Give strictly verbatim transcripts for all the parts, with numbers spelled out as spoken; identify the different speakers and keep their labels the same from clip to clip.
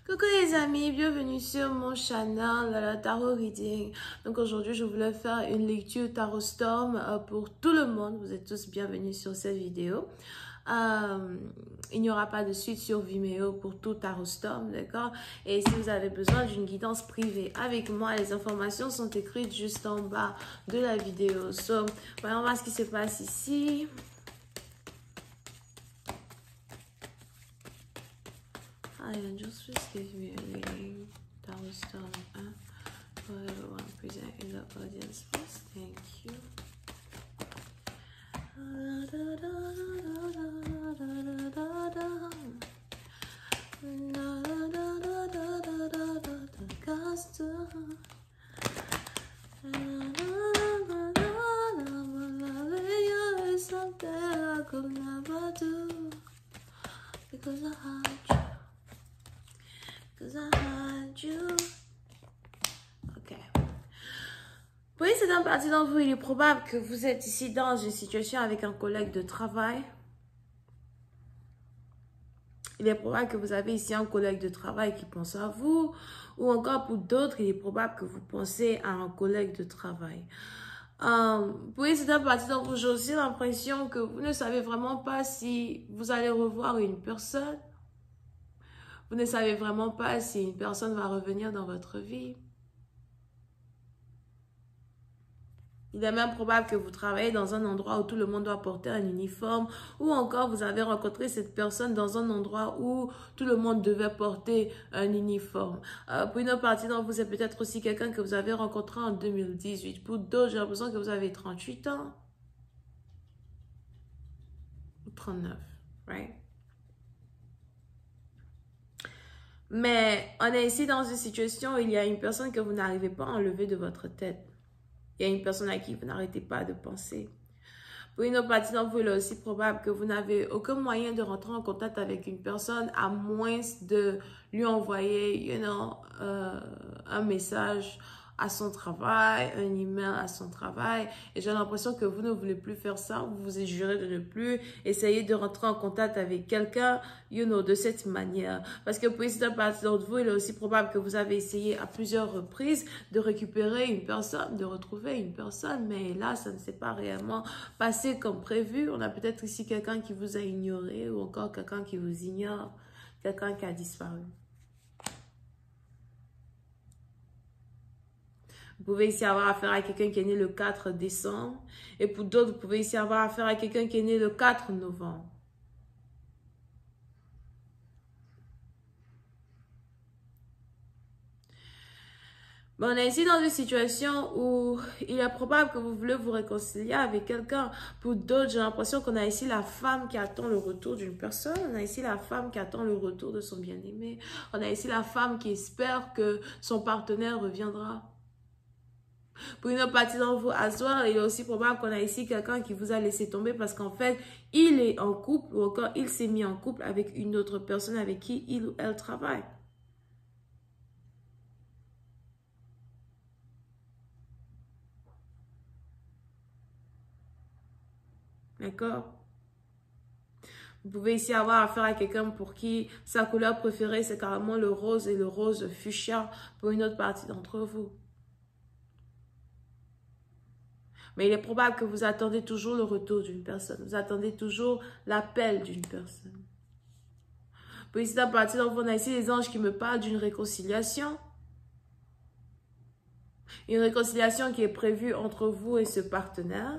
Speaker 1: Coucou les amis, bienvenue sur mon channel la Tarot Reading. Donc aujourd'hui je voulais faire une lecture Tarot Storm euh, pour tout le monde. Vous êtes tous bienvenus sur cette vidéo. Euh, il n'y aura pas de suite sur Vimeo pour tout Tarot Storm, d'accord? Et si vous avez besoin d'une guidance privée avec moi, les informations sont écrites juste en bas de la vidéo. So, voyons voir ce qui se passe ici. Hi angels, please give me a reading. Tarot Storm one for everyone present in the audience, please. Thank you. Something I could never do because I had you. Because I had you. Ok. Pour une certaine partie d'entre vous, il est probable que vous êtes ici dans une situation avec un collègue de travail. Il est probable que vous avez ici un collègue de travail qui pense à vous. Ou encore pour d'autres, il est probable que vous pensez à un collègue de travail. Euh, pour une certaine partie d'entre vous, j'ai aussi l'impression que vous ne savez vraiment pas si vous allez revoir une personne. Vous ne savez vraiment pas si une personne va revenir dans votre vie. Il est même probable que vous travaillez dans un endroit où tout le monde doit porter un uniforme, ou encore vous avez rencontré cette personne dans un endroit où tout le monde devait porter un uniforme. Euh, pour une autre partie d'entre vous, c'est peut-être aussi quelqu'un que vous avez rencontré en deux mille dix-huit. Pour d'autres, j'ai l'impression que vous avez trente-huit ans. Ou trente-neuf, right? Mais on est ici dans une situation où il y a une personne que vous n'arrivez pas à enlever de votre tête. Il y a une personne à qui vous n'arrêtez pas de penser. Pour une autre partie d'entre vous, il est aussi probable que vous n'avez aucun moyen de rentrer en contact avec une personne à moins de lui envoyer, you know, euh, un message à son travail, un email à son travail. Et j'ai l'impression que vous ne voulez plus faire ça. Vous vous êtes juré de ne plus essayer de rentrer en contact avec quelqu'un, you know, de cette manière. Parce que pour une certaine partie d'entre vous, il est aussi probable que vous avez essayé à plusieurs reprises de récupérer une personne, de retrouver une personne. Mais là, ça ne s'est pas réellement passé comme prévu. On a peut-être ici quelqu'un qui vous a ignoré ou encore quelqu'un qui vous ignore, quelqu'un qui a disparu. Vous pouvez ici avoir affaire à quelqu'un qui est né le quatre décembre. Et pour d'autres, vous pouvez ici avoir affaire à quelqu'un qui est né le quatre novembre. Bon, on est ici dans une situation où il est probable que vous voulez vous réconcilier avec quelqu'un. Pour d'autres, j'ai l'impression qu'on a ici la femme qui attend le retour d'une personne. On a ici la femme qui attend le retour de son bien-aimé. On a ici la femme qui espère que son partenaire reviendra. Pour une autre partie d'entre vous, à soir, il est aussi probable qu'on a ici quelqu'un qui vous a laissé tomber parce qu'en fait, il est en couple ou encore il s'est mis en couple avec une autre personne avec qui il ou elle travaille. D'accord? Vous pouvez ici avoir affaire à quelqu'un pour qui sa couleur préférée, c'est carrément le rose et le rose fuchsia pour une autre partie d'entre vous. Mais il est probable que vous attendez toujours le retour d'une personne. Vous attendez toujours l'appel d'une personne. Pour ici, à partir d'entre vous, on a ici les anges qui me parlent d'une réconciliation. Une réconciliation qui est prévue entre vous et ce partenaire.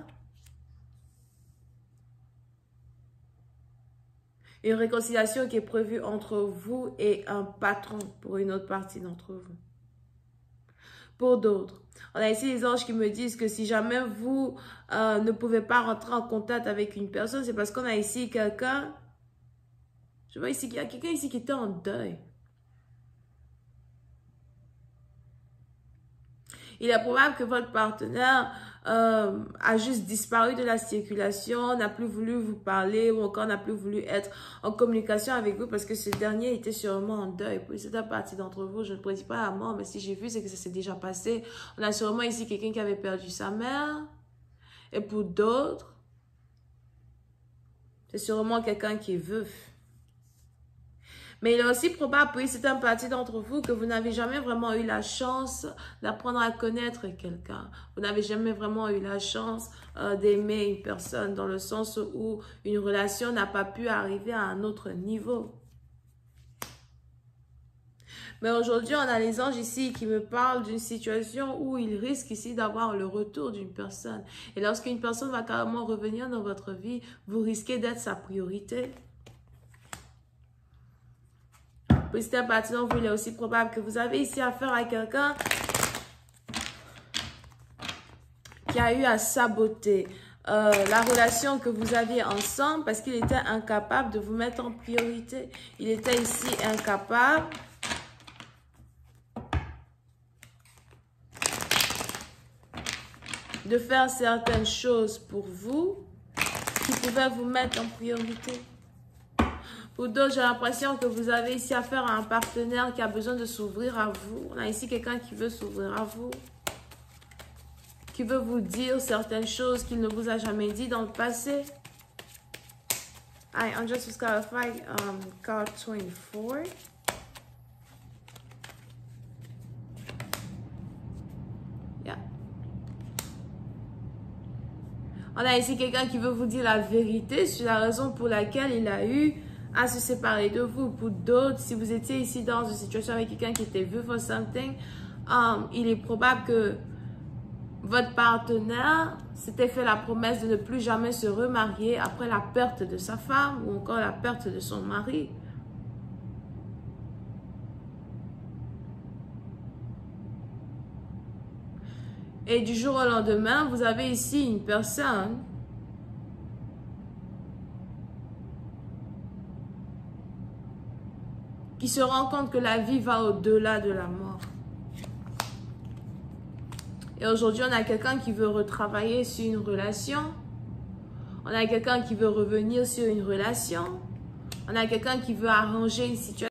Speaker 1: Une réconciliation qui est prévue entre vous et un patron pour une autre partie d'entre vous. Pour d'autres, on a ici les anges qui me disent que si jamais vous euh, ne pouvez pas rentrer en contact avec une personne, c'est parce qu'on a ici quelqu'un, je vois ici qu'il y a quelqu'un ici qui était en deuil. Il est probable que votre partenaire euh, a juste disparu de la circulation, n'a plus voulu vous parler ou encore n'a plus voulu être en communication avec vous parce que ce dernier était sûrement en deuil. Pour cette partie d'entre vous, je ne prédis pas la mort, mais si j'ai vu, c'est que ça s'est déjà passé. On a sûrement ici quelqu'un qui avait perdu sa mère. Et pour d'autres, c'est sûrement quelqu'un qui est veuf. Mais il est aussi probable pour une certaine partie d'entre vous que vous n'avez jamais vraiment eu la chance d'apprendre à connaître quelqu'un. Vous n'avez jamais vraiment eu la chance euh, d'aimer une personne dans le sens où une relation n'a pas pu arriver à un autre niveau. Mais aujourd'hui, on a les anges ici qui me parlent d'une situation où ils risquent ici d'avoir le retour d'une personne. Et lorsqu'une personne va carrément revenir dans votre vie, vous risquez d'être sa priorité. Pour cette partie d'entre vous, il est aussi probable que vous avez ici affaire à quelqu'un qui a eu à saboter euh, la relation que vous aviez ensemble parce qu'il était incapable de vous mettre en priorité. Il était ici incapable de faire certaines choses pour vous qui pouvaient vous mettre en priorité. Pour d'autres, j'ai l'impression que vous avez ici affaire à un partenaire qui a besoin de s'ouvrir à vous. On a ici quelqu'un qui veut s'ouvrir à vous, qui veut vous dire certaines choses qu'il ne vous a jamais dit dans le passé. Alright, I'm just clarify um, card twenty-four. Yeah. On a ici quelqu'un qui veut vous dire la vérité sur la raison pour laquelle il a eu à se séparer de vous. Pour d'autres, si vous étiez ici dans une situation avec quelqu'un qui était vu for something, um, il est probable que votre partenaire s'était fait la promesse de ne plus jamais se remarier après la perte de sa femme ou encore la perte de son mari. Et du jour au lendemain, vous avez ici une personne qui se rend compte que la vie va au-delà de la mort. Et aujourd'hui, on a quelqu'un qui veut retravailler sur une relation. On a quelqu'un qui veut revenir sur une relation. On a quelqu'un qui veut arranger une situation.